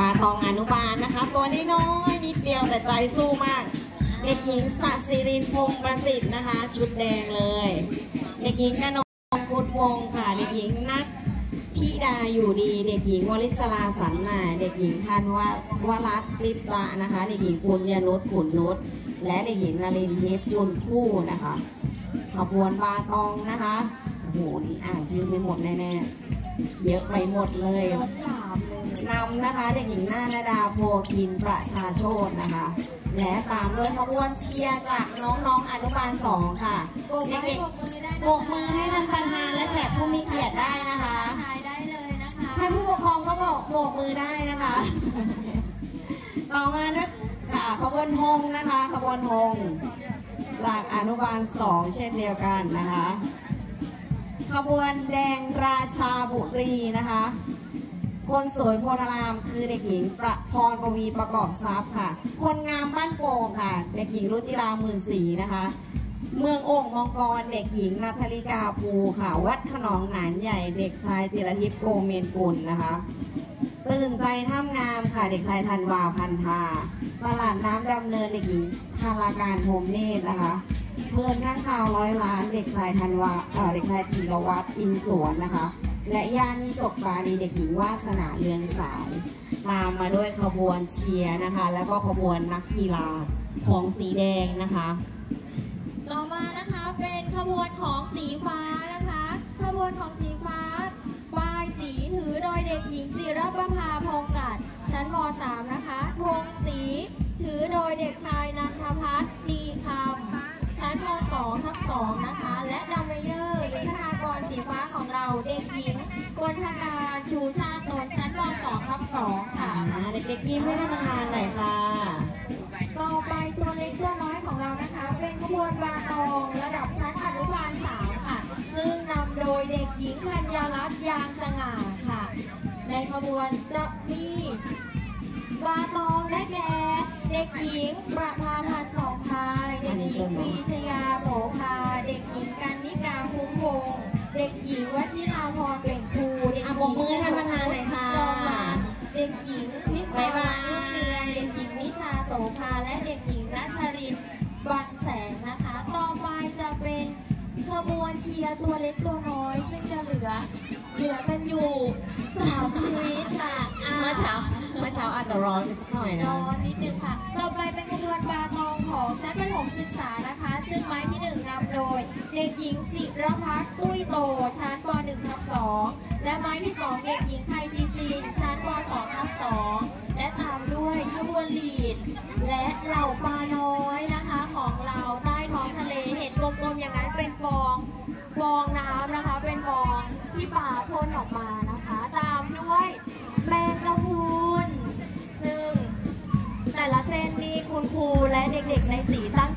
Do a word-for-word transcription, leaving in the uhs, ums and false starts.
าตองอนุบาลนะคะตัวน้อยๆนิดเดียวแต่ใจสู้มากเด็กหญิงสศิรินพงศ์ประสิทธิ์นะคะชุดแดงเลยเด็กหญิงกนกกุลวงศ์ค่ะเด็กหญิงนัทธิดาอยู่ดีเด็กหญิงวลิศราสันนาเด็กหญิงธันวรัตน์ลิปจานะคะเด็กหญิงปุญญนุชขุนนุชและเด็กหญิงนรินทร์ทิพย์กุลคู่นะคะขบวนบาตองนะคะโอ้โหนี่อ่านชื่อไม่หมดแน่ๆเยอะไปหมดเลยนำนะคะเด็กหญิงนาณดาโพคินประชาโชตนะคะและตามด้วยขบวนเชียร์จากน้องๆอนุบาลสองค่ะเด็กๆโบกมือให้ท่านประธานและแขกผู้มีเกียรติได้นะคะท่านผู้ปกครองก็บอกโบกมือได้นะคะต่อมาด้วยขบวนธงนะคะขบวนธงจากอนุบาลสองเช่นเดียวกันนะคะขบวนแดงราชาบุรีนะคะคนสวยโพธารามคือเด็กหญิงประพรปวีประกอบทรัพย์ค่ะคนงามบ้านโป่งค่ะเด็กหญิงรุจิราหมื่นศรีนะคะเมืองโอ่งมังกรเด็กหญิงนัทธริกาภูค่ะวัดขนองหนานใหญ่เด็กชายจิรทิพย์โกเมนกุลนะคะตื่นใจท่ามงามค่ะเด็กชายธันวาพันธาตลาดน้ำดำเนินเด็กหญิงธาราการโฮมเนตนะคะเพื่อนข้างข่าวร้อยล้านเด็กชายธันวาเอ่อเด็กชายธีรวัตรอินสวนนะคะและย่านิศกปานีเด็กหญิงวาสนาเรืองสายตามมาด้วยขบวนเชียร์นะคะแล้วก็ขบวนนักกีฬาของสีแดงนะคะต่อมานะคะเป็นขบวนของสีฟ้านะคะขบวนของสีฟ้าป้ายสีถือโดยเด็กหญิงศิรประภาพงกัดชั้นม.สาม นะคะธงสีถือโดยเด็กชายนันทพัฒน์ดีคำชั้นม.สอง ทับ สองนะคะและดัมเมเยอร์หรือคณากรสีฟ้าของเราเด็กหญิงวรรณการชูชาติตนชั้นม.สอง ทับ สอง ค่ะเด็กๆยิ้มให้ท่านประธานหน่อยค่ะต่อไปตัวเล็กตัวน้อยของเรานะคะเป็นขบวนบาตองระดับชั้นอนุบาลสามค่ะซึ่งนำโดยเด็กหญิงธัญรัตน์ยางสง่าค่ะในขบวนจะมีบาตองได้แก่เด็กหญิงประภาพันธ์สองพายเด็กหญิงปีชยาโสภาเด็กหญิงกันนิกาคุ้มวงเด็กหญิงวชิราพรเปล่งภูเด็กหญิงมือท่านประธานหน่อยค่ะเด็กหญิงพิพาวันเด็กหญิงนิชาโสภาและเด็กหญิงนัทรินบางแสงนะคะต่อไปจะเป็นขบวนเชียร์ตัวเล็กตัวน้อยซึ่งจะเหลือเหลือกันอยู่สามชีวิตค่ะเมื่อเช้าเมื่อเช้าอาจจะร้อนนิดหน่อยนะร้อนนิดนึงค่ะต่อไปเป็นขบวนบาตองของชั้นประถมศึกษานะคะซึ่งไม้ที่หนึ่งนำโดยเด็กหญิงศิรพัฒน์ตุ้ยโตชั้นป หนึ่ง ทับ สองและไม้ที่สองเด็กหญิงไทยจีซีนชั้นป สอง ทับ สองและตามด้วยขบวนลีดและเหล่าปลาน้อยนะคะของเราใต้ท้องทะเลเห็นกลมๆอย่างนั้นเป็นฟองฟองน้ำนะคะเป็นฟองที่ปลาพ่นออกมานะคะตามด้วยแมงกะพรุนซึ่งแต่ละเส้นนี้คุณครูและเด็กๆในสีตั้ง